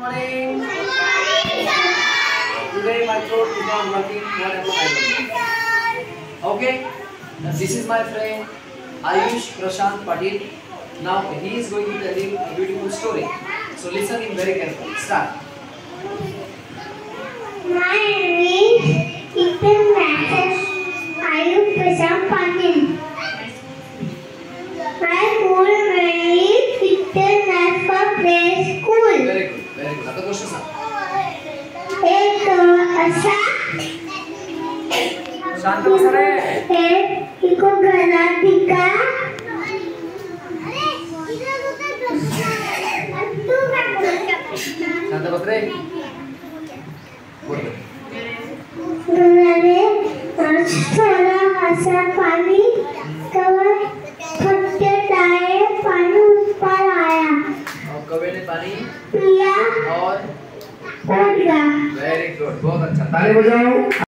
morning. Today my throat is not working. Whatever I will. Okay. Now this is my friend Ayush Prashant Patil. Now he is going to tell you a beautiful story. So listen him very carefully. Start. My name is Ayush Prashant Patil. My school name is International Play School. Very good. Very good. आता गोष्ट सांग. एक असा शांत बसा रे. Eco घरात टिका शांत बस रे. बोल. घराने थोड़ा असा पानी कवर फटके डाले पानी ऊपर आया और कौवे ने पानी पिया और उड़ गया. Very good. बहुत अच्छा. ताली बजाओ.